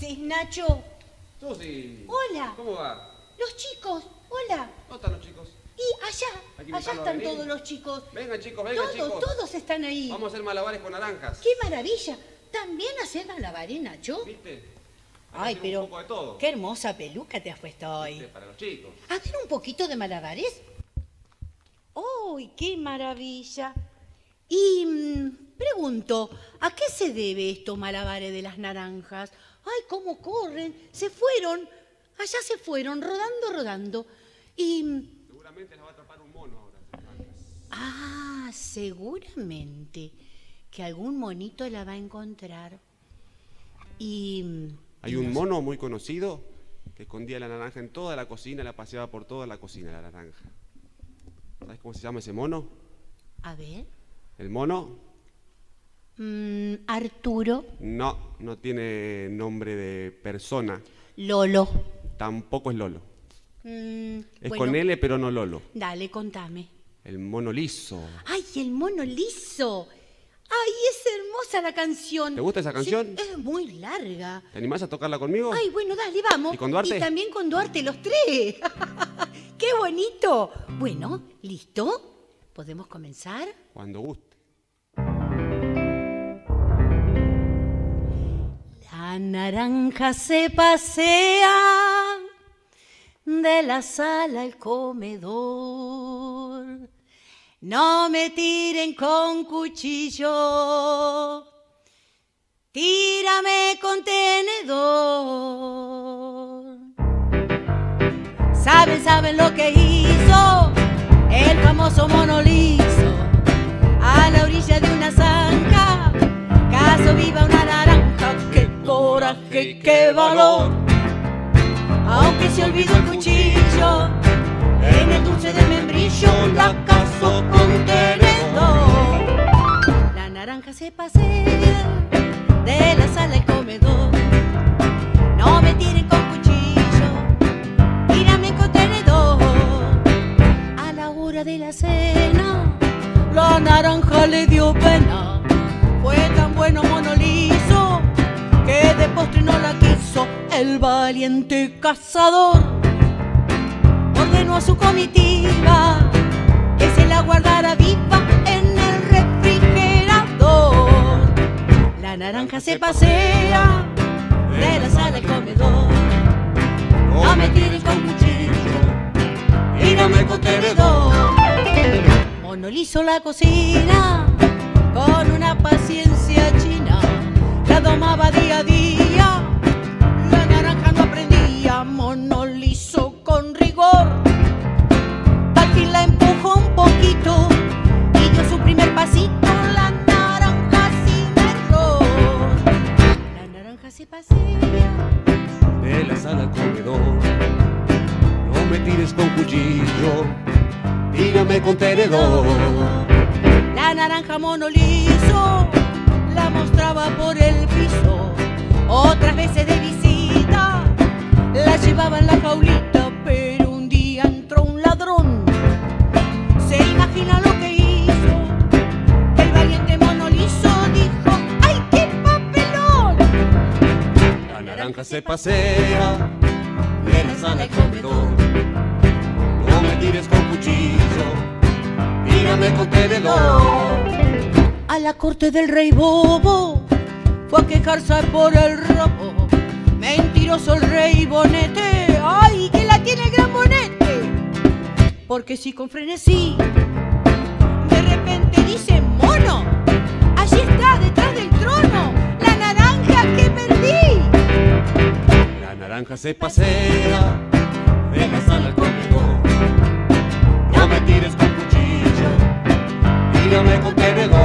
haces, Nacho? Susi. Hola. ¿Cómo va? Los chicos, hola. ¿Dónde están los chicos? Y allá Hay que invitarlos a están venir. todos los chicos. Vengan chicos, vengan chicos. Todos están ahí. Vamos a hacer malabares con naranjas. ¡Qué maravilla! ¿También haces malabares, Nacho? ¿Viste? Hay que Ay, hacer pero un poco de todo. qué hermosa peluca te has puesto hoy. ¿Viste? Para los chicos. A ver un poquito de malabares. ¡Uy, qué maravilla! Y pregunto, ¿a qué se debe estos malabares de las naranjas? ¡Ay, cómo corren! Se fueron, allá se fueron, rodando. Y... Seguramente las va a atrapar un mono ahora. Ah, seguramente que algún monito la va a encontrar. Y... Hay un mono muy conocido que escondía la naranja en toda la cocina, la paseaba por toda la cocina, la naranja. ¿Sabes cómo se llama ese mono? A ver... ¿El mono? Arturo. No tiene nombre de persona. Lolo. Tampoco es Lolo. Es Bueno, con L, pero no Lolo. dale, contame. El mono liso. ¡Ay, el mono liso! ¡Ay, es hermosa la canción! ¿Te gusta esa canción? Sí, es muy larga. ¿Te animás a tocarla conmigo? Ay, bueno, dale, vamos. ¿Y con Duarte? Y también con Duarte, los tres. ¡Qué bonito! Bueno, ¿listo? ¿Podemos comenzar? Cuando guste. La naranja se pasea de la sala al comedor. No me tiren con cuchillo, tírame con tenedor. Saben lo que hizo el famoso mono liso a la orilla de una zanja. Caso viva una naranja, qué coraje, qué valor. Aunque se olvidó el cuchillo, en el dulce de membrillo la cazó con tenedor. La naranja se pasea de la sala al comedor. No me tiren con cuchillo, tírame con tenedor. A la hora de la cena, la naranja le dio pena. Fue tan bueno mono liso que de postre no la quiso. El valiente cazador ordenó a su comitiva que se la guardara viva en el refrigerador. La naranja se pasea de la sala al comedor. No me tiren con cuchillo, tírame con tenedor. Mono liso la cocina con una paciencia china, la domaba día a día. La naranja no aprendía, mono liso con rigor. Al fin la empujó un poquito y dio su primer pasito. La naranja sin error. La naranja se pasea De la sala al comedor. No me tires con cuchillo, tírame con tenedor. La naranja mono liso la mostraba por el piso. Otras veces de visita la llevaba en la jaulita, pero un día entró un ladrón. ¿Se imagina lo que hizo? El valiente mono liso dijo: ¡ay, qué papelón! La naranja se pasea de la sala al comedor. No me tires con cuchillo, tírame con tenedor. A la corte del rey bobo fue a quejarse por el robo. Mentiroso el rey bonete, ¡ay, que la tiene el gran bonete! Porque si con frenesí de repente dice: mono, allí está detrás del trono la naranja que perdí. La naranja se pasea de la sala al comedor. No me tires con cuchillo, tírame con tenedor.